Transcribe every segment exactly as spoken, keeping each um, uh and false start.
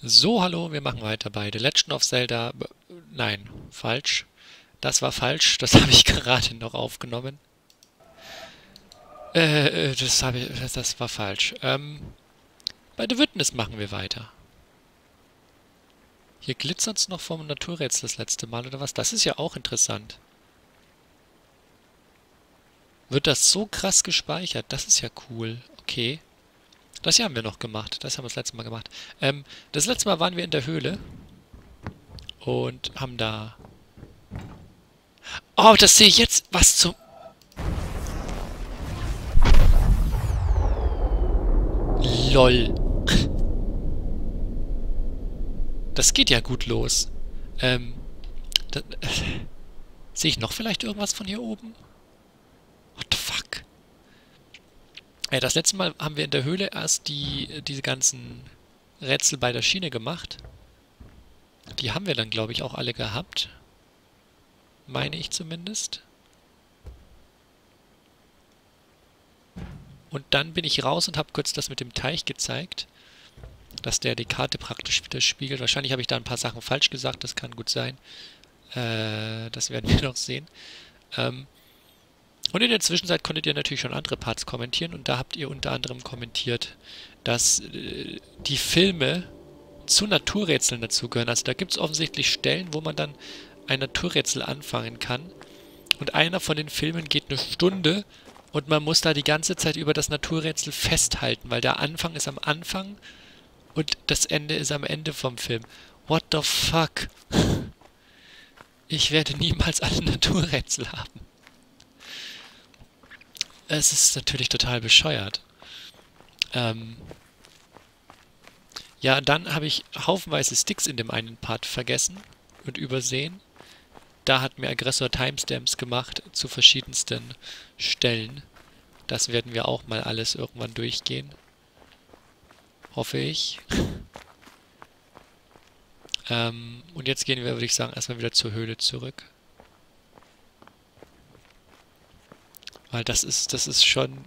So, hallo, wir machen weiter bei The Legend of Zelda. B- Nein, falsch. Das war falsch. Das habe ich gerade noch aufgenommen. Äh, äh, das habe ich, das, das war falsch. Ähm, bei The Witness machen wir weiter. Hier glitzert es noch vom Naturrätsel das letzte Mal, oder was? Das ist ja auch interessant. Wird das so krass gespeichert? Das ist ja cool. Okay. Das hier haben wir noch gemacht. Das haben wir das letzte Mal gemacht. Ähm, das letzte Mal waren wir in der Höhle und haben da... Oh, das sehe ich jetzt. Was zum... LOL. Das geht ja gut los. Ähm, da, äh, sehe ich noch vielleicht irgendwas von hier oben? What the fuck? Äh, das letzte Mal haben wir in der Höhle erst die, diese ganzen Rätsel bei der Schiene gemacht. Die haben wir dann, glaube ich, auch alle gehabt. Meine ich zumindest. Und dann bin ich raus und habe kurz das mit dem Teich gezeigt. Dass der die Karte praktisch wieder spiegelt. Wahrscheinlich habe ich da ein paar Sachen falsch gesagt, das kann gut sein. Äh, das werden wir noch sehen. Ähm, und in der Zwischenzeit konntet ihr natürlich schon andere Parts kommentieren und da habt ihr unter anderem kommentiert, dass äh, die Filme zu Naturrätseln dazugehören. Also da gibt es offensichtlich Stellen, wo man dann ein Naturrätsel anfangen kann. Und einer von den Filmen geht eine Stunde und man muss da die ganze Zeit über das Naturrätsel festhalten, weil der Anfang ist am Anfang und das Ende ist am Ende vom Film. What the fuck? Ich werde niemals alle Naturrätsel haben. Es ist natürlich total bescheuert. Ähm, ja, dann habe ich haufenweise Sticks in dem einen Part vergessen und übersehen. Da hat mir Aggressor Timestamps gemacht zu verschiedensten Stellen. Das werden wir auch mal alles irgendwann durchgehen. Hoffe ich. ähm, und jetzt gehen wir, würde ich sagen, erstmal wieder zur Höhle zurück. Weil das ist, das ist schon...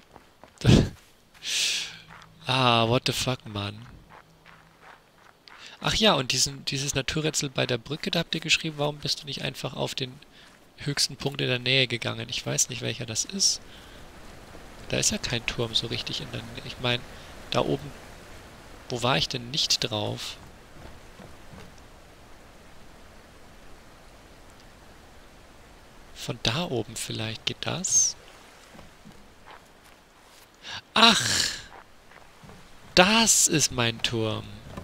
ah, what the fuck, Mann. Ach ja, und diesen, dieses Naturrätsel bei der Brücke, da habt ihr geschrieben, warum bist du nicht einfach auf den höchsten Punkt in der Nähe gegangen? Ich weiß nicht, welcher das ist. Da ist ja kein Turm so richtig in der Nähe. Ich meine, da oben, wo war ich denn nicht drauf? Von da oben vielleicht geht das? Ach, das ist mein Turm.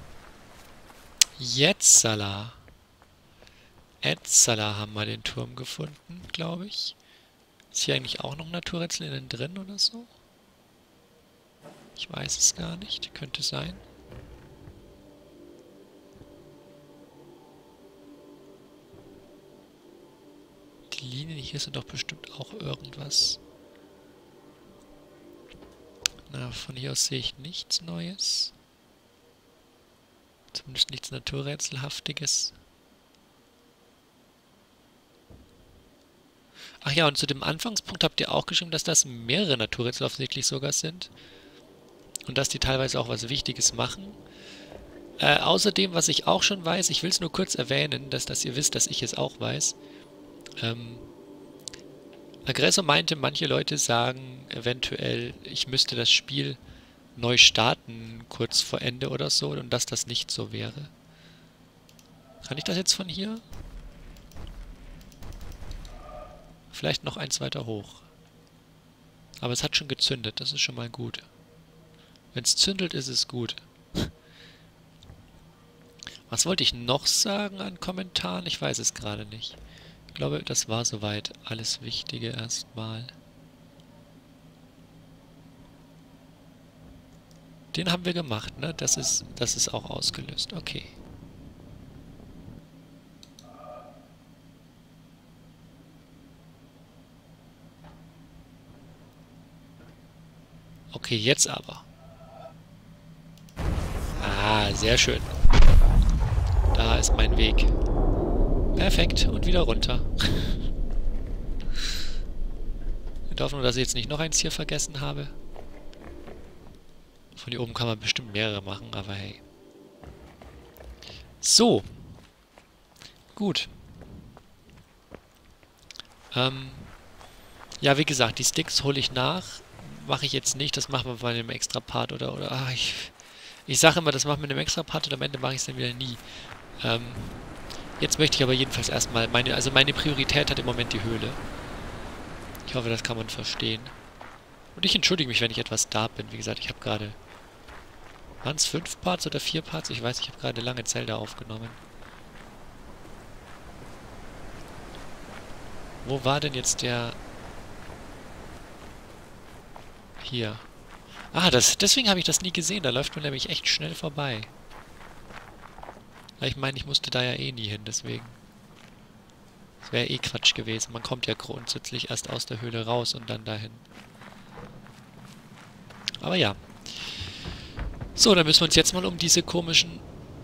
Jetzala. Etzala haben wir den Turm gefunden, glaube ich. Ist hier eigentlich auch noch ein Naturrätsel innen drin oder so? Ich weiß es gar nicht. Könnte sein. Die Linien hier sind doch bestimmt auch irgendwas. Na, von hier aus sehe ich nichts Neues. Zumindest nichts Naturrätselhaftiges. Ach ja, und zu dem Anfangspunkt habt ihr auch geschrieben, dass das mehrere Naturrätsel offensichtlich sogar sind. Und dass die teilweise auch was Wichtiges machen. Äh, außerdem, was ich auch schon weiß, ich will es nur kurz erwähnen, dass, dass ihr wisst, dass ich es auch weiß. Ähm, Aggressor meinte, manche Leute sagen eventuell, ich müsste das Spiel neu starten, kurz vor Ende oder so, und dass das nicht so wäre. Kann ich das jetzt von hier? Vielleicht noch eins weiter hoch. Aber es hat schon gezündet, das ist schon mal gut. Wenn es zündelt, ist es gut. Was wollte ich noch sagen an Kommentaren? Ich weiß es gerade nicht. Ich glaube, das war soweit alles Wichtige erstmal. Den haben wir gemacht, ne? Das ist, das ist auch ausgelöst. Okay. Okay, jetzt aber. Ah, sehr schön. Da ist mein Weg. Perfekt. Und wieder runter. Ich hoffe nur, dass ich jetzt nicht noch eins hier vergessen habe. Von hier oben kann man bestimmt mehrere machen, aber hey. So, gut. Ähm, ja, wie gesagt, die Sticks hole ich nach. Mache ich jetzt nicht, das machen wir bei einem Extra-Part oder, oder, ach, ich, ich sage immer, das machen wir in einem Extra-Part und am Ende mache ich es dann wieder nie. Ähm, jetzt möchte ich aber jedenfalls erstmal, meine, also meine Priorität hat im Moment die Höhle. Ich hoffe, das kann man verstehen. Und ich entschuldige mich, wenn ich etwas da bin. Wie gesagt, ich habe gerade, waren es fünf Parts oder vier Parts? Ich weiß, ich habe gerade lange Zelda aufgenommen. Wo war denn jetzt der... Hier. Ah, das, deswegen habe ich das nie gesehen. Da läuft man nämlich echt schnell vorbei. Ich meine, ich musste da ja eh nie hin, deswegen. Das wäre eh Quatsch gewesen. Man kommt ja grundsätzlich erst aus der Höhle raus und dann dahin. Aber ja. So, dann müssen wir uns jetzt mal um diese komischen...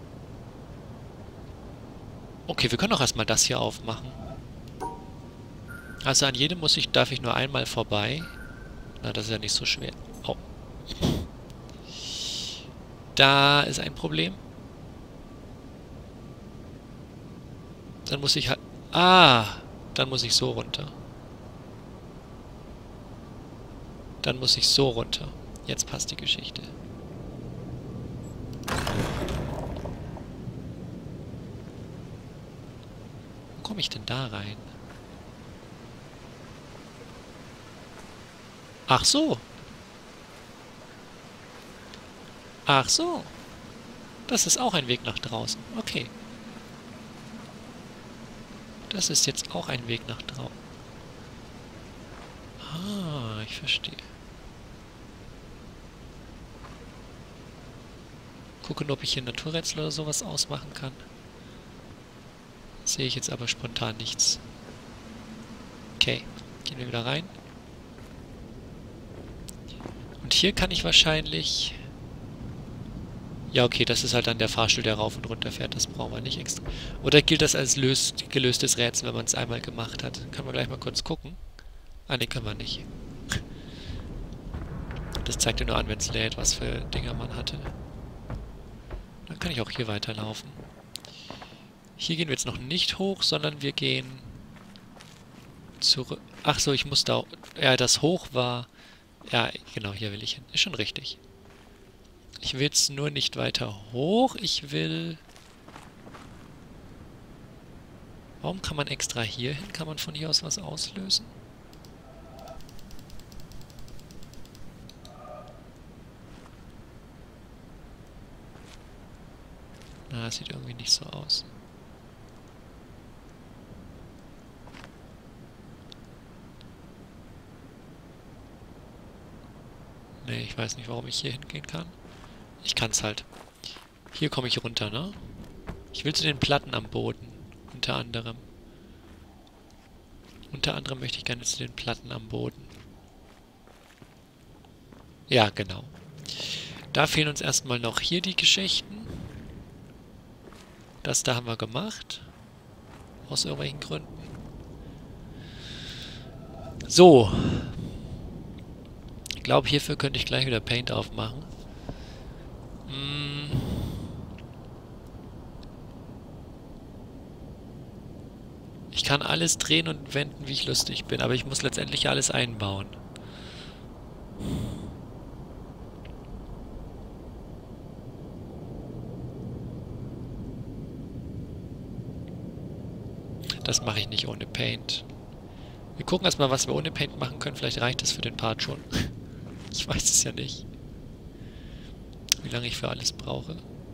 Okay, wir können auch erstmal das hier aufmachen. Also an jedem muss ich, darf ich nur einmal vorbei. Na, das ist ja nicht so schwer. Oh. Da ist ein Problem. Dann muss ich halt... Ah! Dann muss ich so runter. Dann muss ich so runter. Jetzt passt die Geschichte. Wo komme ich denn da rein? Ach so. Ach so. Das ist auch ein Weg nach draußen. Okay. Das ist jetzt auch ein Weg nach draußen. Ah, ich verstehe. Gucken, ob ich hier Naturrätsel oder sowas ausmachen kann. Sehe ich jetzt aber spontan nichts. Okay, gehen wir wieder rein. Und hier kann ich wahrscheinlich... Ja, okay, das ist halt dann der Fahrstuhl, der rauf und runter fährt. Das brauchen wir nicht extra. Oder gilt das als löst, gelöstes Rätsel, wenn man es einmal gemacht hat? Können wir gleich mal kurz gucken. Ah, ne, können wir nicht. Das zeigt ja nur an, wenn es lädt, was für Dinger man hatte. Dann kann ich auch hier weiterlaufen. Hier gehen wir jetzt noch nicht hoch, sondern wir gehen zurück. Ach so, ich muss da... Ja, das hoch war... Ja, genau, hier will ich hin. Ist schon richtig. Ich will jetzt nur nicht weiter hoch. Ich will... Warum kann man extra hier hin? Kann man von hier aus was auslösen? Na, das sieht irgendwie nicht so aus. Nee, ich weiß nicht, warum ich hier hingehen kann. Ich kann's halt. Hier komme ich runter, ne? Ich will zu den Platten am Boden. Unter anderem. Unter anderem möchte ich gerne zu den Platten am Boden. Ja, genau. Da fehlen uns erstmal noch hier die Geschichten. Das da haben wir gemacht. Aus irgendwelchen Gründen. So. Ich glaube, hierfür könnte ich gleich wieder Paint aufmachen. Hm. Ich kann alles drehen und wenden, wie ich lustig bin, aber ich muss letztendlich alles einbauen. Das mache ich nicht ohne Paint. Wir gucken erstmal, was wir ohne Paint machen können. Vielleicht reicht das für den Part schon. Ich weiß es ja nicht. Wie lange ich für alles brauche.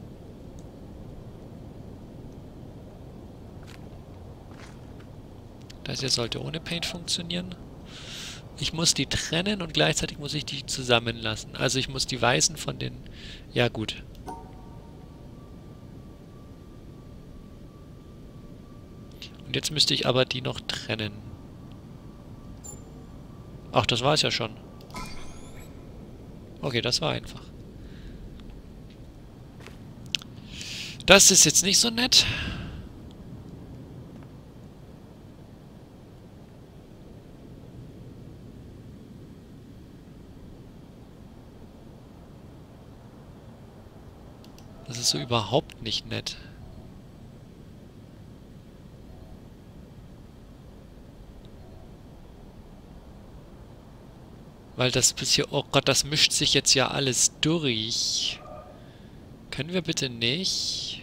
Das hier sollte ohne Paint funktionieren. Ich muss die trennen und gleichzeitig muss ich die zusammenlassen. Also ich muss die weißen von den... Ja gut. Und jetzt müsste ich aber die noch trennen. Ach, das war es ja schon. Okay, das war einfach. Das ist jetzt nicht so nett. Das ist so überhaupt nicht nett. Weil das bis hier... Oh Gott, das mischt sich jetzt ja alles durch. Können wir bitte nicht...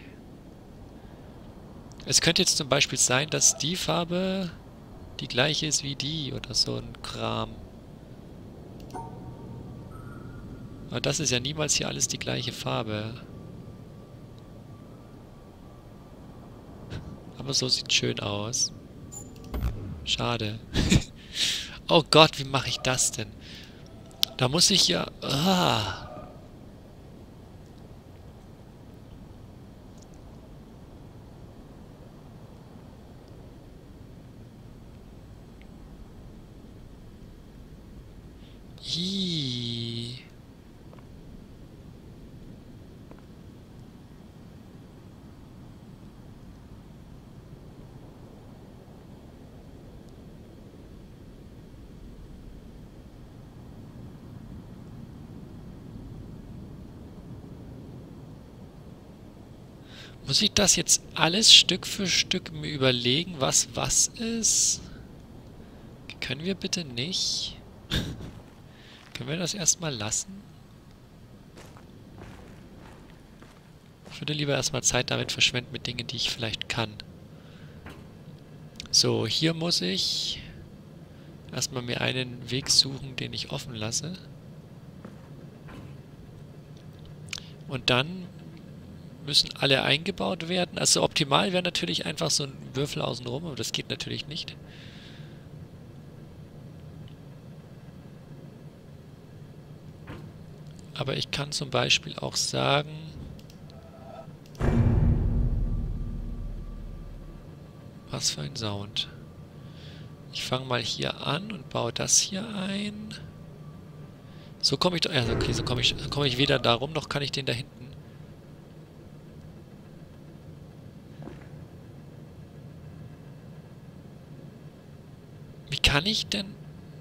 Es könnte jetzt zum Beispiel sein, dass die Farbe die gleiche ist wie die oder so ein Kram. Aber das ist ja niemals hier alles die gleiche Farbe. Aber so sieht schön aus. Schade. Oh Gott, wie mache ich das denn? Da muss ich ja... Ah. Ih. Muss ich das jetzt alles Stück für Stück mir überlegen, was was ist? Können wir bitte nicht? Können wir das erstmal lassen? Ich würde lieber erstmal Zeit damit verschwenden mit Dingen, die ich vielleicht kann. So, hier muss ich erstmal mir einen Weg suchen, den ich offen lasse. Und dann müssen alle eingebaut werden. Also optimal wäre natürlich einfach so ein Würfel außenrum, aber das geht natürlich nicht. Aber ich kann zum Beispiel auch sagen... Was für ein Sound. Ich fange mal hier an und baue das hier ein. So komme ich... Ja, okay, so komme ich, komme ich weder da rum, noch kann ich den da hinten... Wie kann ich denn...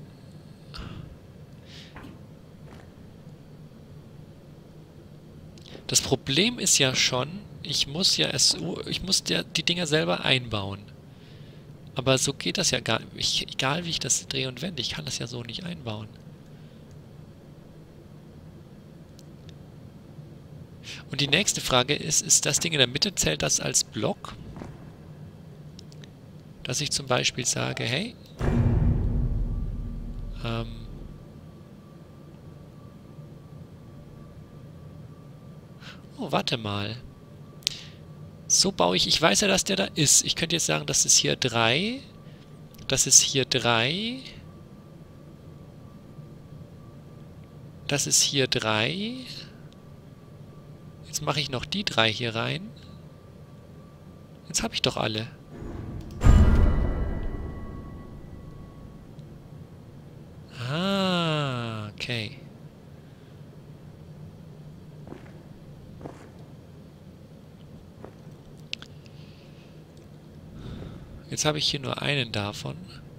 Das Problem ist ja schon, ich muss ja es, ich muss ja die Dinger selber einbauen. Aber so geht das ja gar nicht. Egal wie ich das drehe und wende, ich kann das ja so nicht einbauen. Und die nächste Frage ist, ist das Ding in der Mitte, zählt das als Block? Dass ich zum Beispiel sage, hey, ähm, oh, warte mal. So baue ich, ich weiß ja, dass der da ist. Ich könnte jetzt sagen, das ist hier drei. Das ist hier drei. Das ist hier drei. Jetzt mache ich noch die drei hier rein. Jetzt habe ich doch alle. Ah, okay. Jetzt habe ich hier nur einen davon.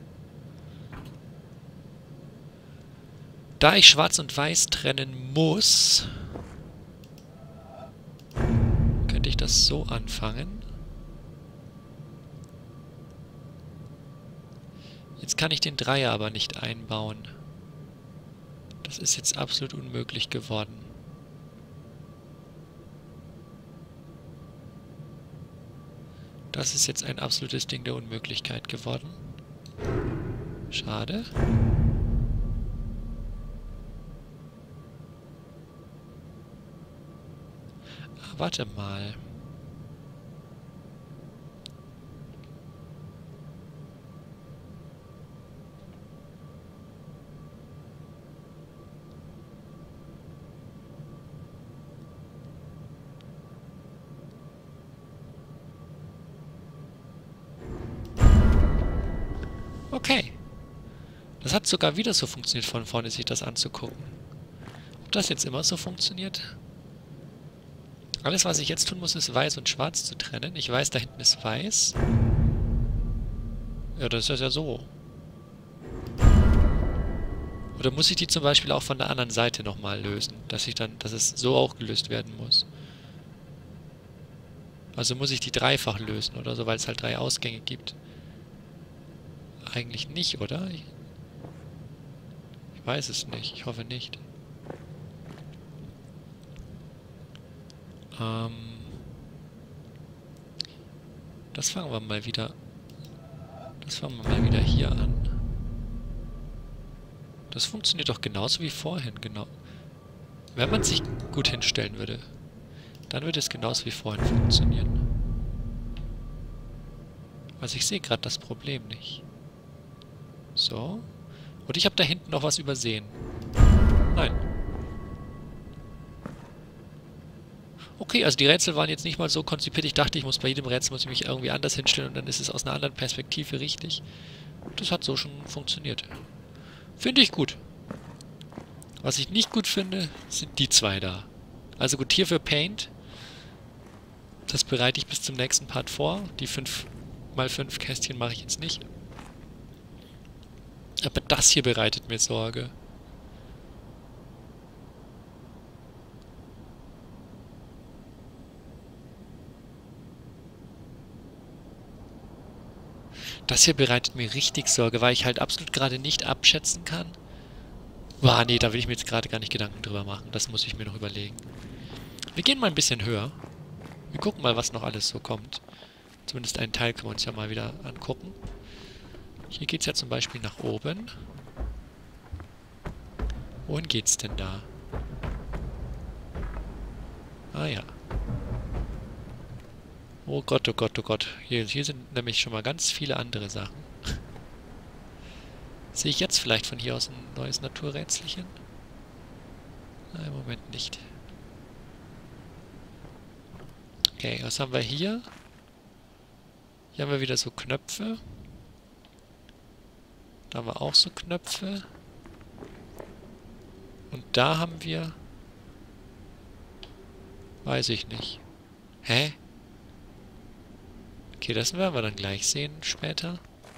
Da ich Schwarz und Weiß trennen muss, könnte ich das so anfangen. Jetzt kann ich den Dreier aber nicht einbauen. Das ist jetzt absolut unmöglich geworden. Das ist jetzt ein absolutes Ding der Unmöglichkeit geworden. Schade. Ah, warte mal. Okay. Das hat sogar wieder so funktioniert, von vorne sich das anzugucken. Ob das jetzt immer so funktioniert? Alles, was ich jetzt tun muss, ist Weiß und Schwarz zu trennen. Ich weiß, da hinten ist Weiß. Ja, das ist ja so. Oder muss ich die zum Beispiel auch von der anderen Seite nochmal lösen? Dass ich dann, dass es so auch gelöst werden muss. Also muss ich die dreifach lösen oder so, weil es halt drei Ausgänge gibt. Eigentlich nicht, oder? Ich Ich weiß es nicht. Ich hoffe nicht. Ähm... Das fangen wir mal wieder... Das fangen wir mal wieder hier an. Das funktioniert doch genauso wie vorhin, genau. Wenn man sich gut hinstellen würde, dann würde es genauso wie vorhin funktionieren. Also ich sehe gerade das Problem nicht. So. Und ich habe da hinten noch was übersehen. Nein. Okay, also die Rätsel waren jetzt nicht mal so konzipiert. Ich dachte, ich muss bei jedem Rätsel muss ich mich irgendwie anders hinstellen und dann ist es aus einer anderen Perspektive richtig. Das hat so schon funktioniert. Finde ich gut. Was ich nicht gut finde, sind die zwei da. Also gut, hier für Paint. Das bereite ich bis zum nächsten Part vor. Die fünf mal fünf Kästchen mache ich jetzt nicht. Aber das hier bereitet mir Sorge. Das hier bereitet mir richtig Sorge, weil ich halt absolut gerade nicht abschätzen kann. Ah, nee, da will ich mir jetzt gerade gar nicht Gedanken drüber machen. Das muss ich mir noch überlegen. Wir gehen mal ein bisschen höher. Wir gucken mal, was noch alles so kommt. Zumindest einen Teil können wir uns ja mal wieder angucken. Hier geht es ja zum Beispiel nach oben. Wohin geht's denn da? Ah ja. Oh Gott, oh Gott, oh Gott. Hier, hier sind nämlich schon mal ganz viele andere Sachen. Sehe ich jetzt vielleicht von hier aus ein neues Naturrätselchen? Nein, im Moment nicht. Okay, was haben wir hier? Hier haben wir wieder so Knöpfe. Da haben wir auch so Knöpfe. Und da haben wir... Weiß ich nicht. Hä? Okay, das werden wir dann gleich sehen später.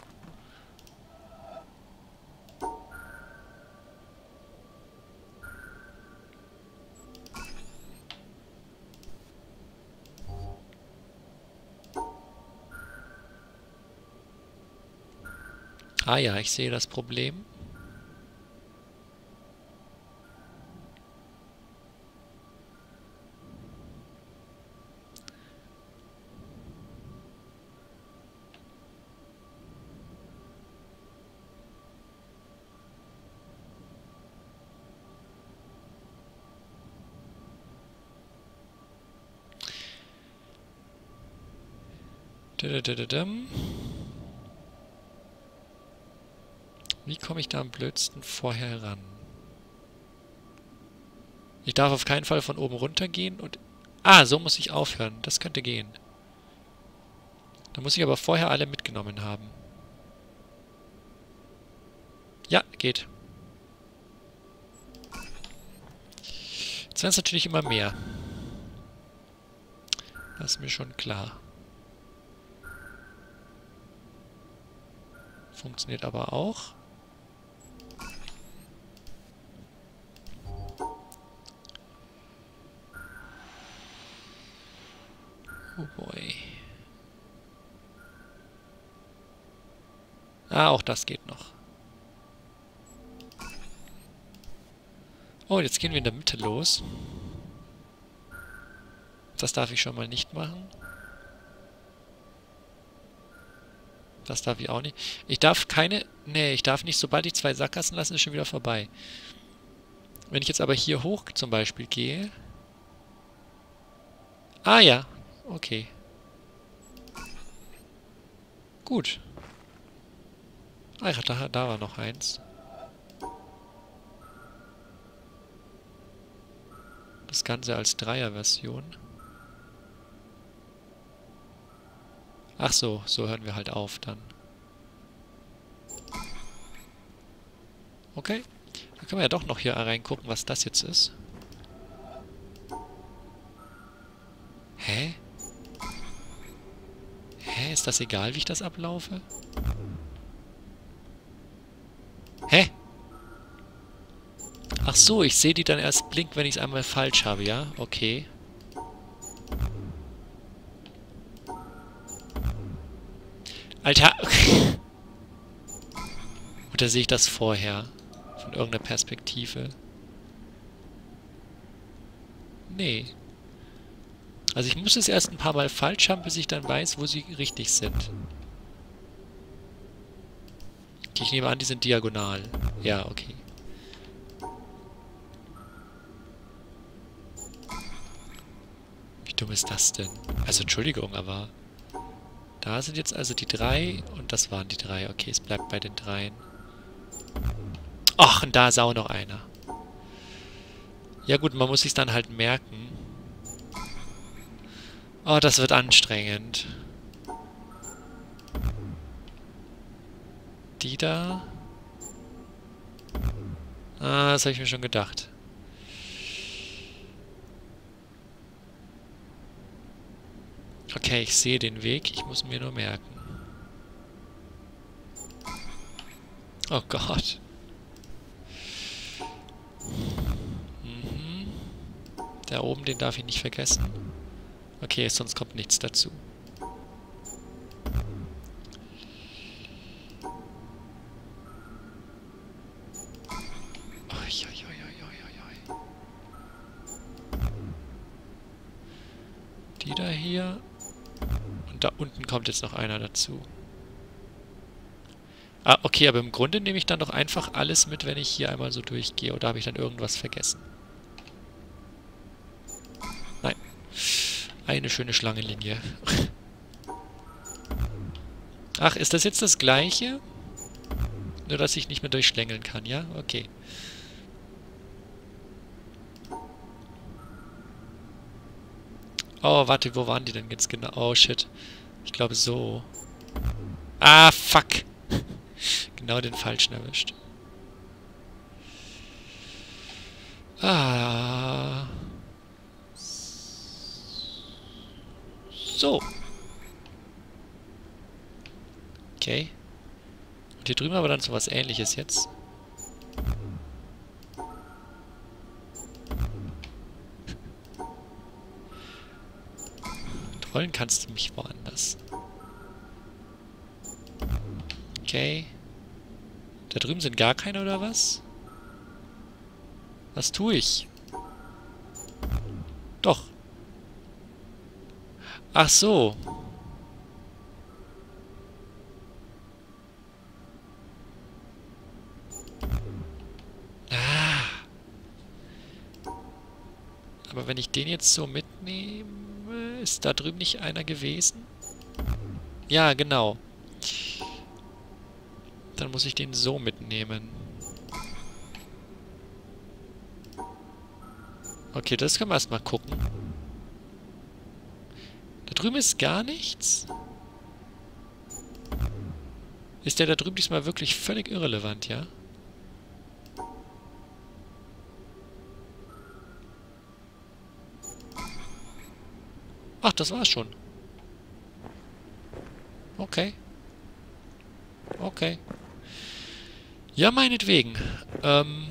Ah ja, ich sehe das Problem. Wie komme ich da am blödsten vorher ran? Ich darf auf keinen Fall von oben runter gehen und... Ah, so muss ich aufhören. Das könnte gehen. Da muss ich aber vorher alle mitgenommen haben. Ja, geht. Jetzt werden es natürlich immer mehr. Das ist mir schon klar. Funktioniert aber auch. Oh boy. Ah, auch das geht noch. Oh, jetzt gehen wir in der Mitte los. Das darf ich schon mal nicht machen. Das darf ich auch nicht. Ich darf keine... Nee, ich darf nicht, sobald ich zwei Sackgassen lasse, ist schon wieder vorbei. Wenn ich jetzt aber hier hoch zum Beispiel gehe... Ah ja, okay. Gut. Ah ja, da, da war noch eins. Das Ganze als Dreier-Version. Ach so, so hören wir halt auf dann. Okay. Dann können wir ja doch noch hier reingucken, was das jetzt ist. Hä? Hä? Ist das egal, wie ich das ablaufe? Hä? Ach so, ich sehe die dann erst blinken, wenn ich es einmal falsch habe, ja? Okay. Alter! Oder sehe ich das vorher? Von irgendeiner Perspektive. Nee. Also ich muss es erst ein paar Mal falsch haben, bis ich dann weiß, wo sie richtig sind. Okay, ich nehme an, die sind diagonal. Ja, okay. Wie dumm ist das denn? Also Entschuldigung, aber... Da sind jetzt also die drei und das waren die drei. Okay, es bleibt bei den dreien. Ach, und da ist auch noch einer. Ja gut, man muss sich dann halt merken. Oh, das wird anstrengend. Die da. Ah, das habe ich mir schon gedacht. Okay, ich sehe den Weg. Ich muss mir nur merken. Oh Gott. Mhm. Da oben, den darf ich nicht vergessen. Okay, sonst kommt nichts dazu. Die da hier. Und da unten kommt jetzt noch einer dazu. Ah, okay, aber im Grunde nehme ich dann doch einfach alles mit, wenn ich hier einmal so durchgehe. Oder habe ich dann irgendwas vergessen? Nein. Eine schöne Schlangenlinie. Ach, ist das jetzt das Gleiche? Nur, dass ich nicht mehr durchschlängeln kann, ja? Okay. Oh, warte, wo waren die denn jetzt genau? Oh, shit. Ich glaube so. Ah, fuck. Genau den falschen erwischt. Ah. So. Okay. Und hier drüben aber dann so was Ähnliches jetzt. Trollen kannst du mich woanders. Okay. Da drüben sind gar keine, oder was? Was tue ich? Doch. Ach so. Ah. Aber wenn ich den jetzt so mitnehme, ist da drüben nicht einer gewesen? Ja, genau. Dann muss ich den so mitnehmen. Okay, das können wir erstmal gucken. Da drüben ist gar nichts. Ist der da drüben diesmal wirklich völlig irrelevant, ja? Ach, das war's schon. Okay. Okay. Ja, meinetwegen. Ähm...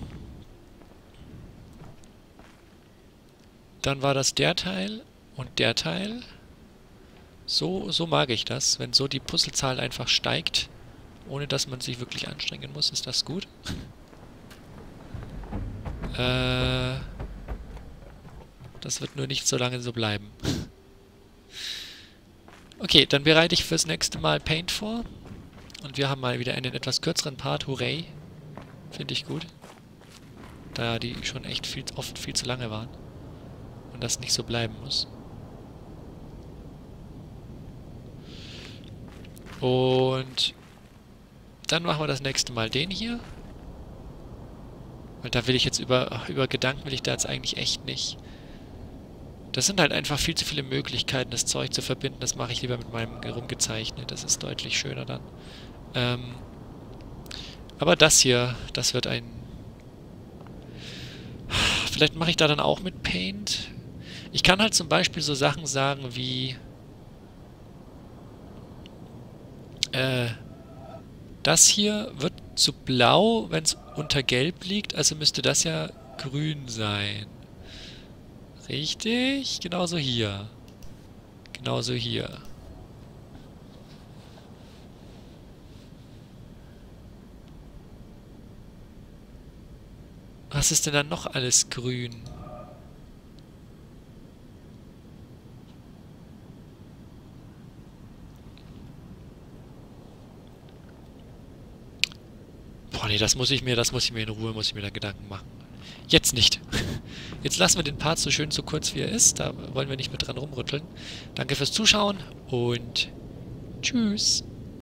Dann war das der Teil und der Teil. So, so mag ich das. Wenn so die Puzzlezahl einfach steigt, ohne dass man sich wirklich anstrengen muss, ist das gut. äh, das wird nur nicht so lange so bleiben. Okay, dann bereite ich fürs nächste Mal Paint vor. Und wir haben mal wieder einen etwas kürzeren Part. Hooray. Finde ich gut. Da die schon echt viel, oft viel zu lange waren. Und das nicht so bleiben muss. Und dann machen wir das nächste Mal den hier. Weil da will ich jetzt über, über Gedanken will ich da jetzt eigentlich echt nicht. Das sind halt einfach viel zu viele Möglichkeiten, das Zeug zu verbinden. Das mache ich lieber mit meinem Rumgezeichnet. Das ist deutlich schöner dann. Ähm, aber das hier, das wird ein... Vielleicht mache ich da dann auch mit Paint. Ich kann halt zum Beispiel so Sachen sagen wie... Äh, das hier wird zu blau, wenn es unter gelb liegt. Also müsste das ja grün sein. Richtig? Genauso hier. Genauso hier. Was ist denn dann noch alles grün? Boah, nee, das muss ich mir, das muss ich mir in Ruhe, muss ich mir da Gedanken machen. Jetzt nicht. Jetzt lassen wir den Part so schön so kurz wie er ist. Da wollen wir nicht mehr dran rumrütteln. Danke fürs Zuschauen und tschüss.